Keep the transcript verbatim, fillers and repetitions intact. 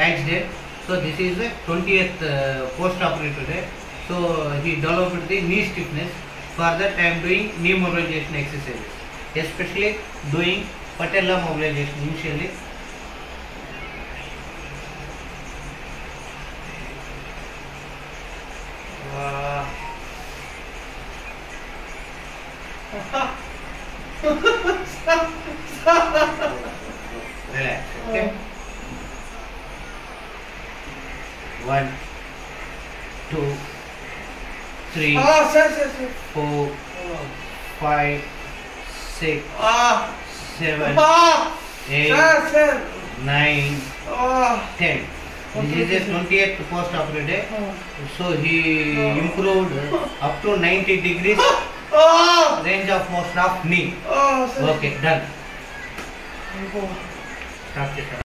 accident. So this is the twentieth uh, post-operative day. So he developed the knee stiffness. For that I am doing knee mobilization exercises, especially doing patella mobilization initially. Uh, Relax, okay? One, two, three, Ah, sir, sir, sir. four, five, six, Ah, seven, ah, eight, sir, sir. nine, Ah, ten. This is the twentieth post-operative day. ah, So he improved up to ninety degrees ah, range of motion of knee. ah, sir. Okay, done. Oh. Stop it.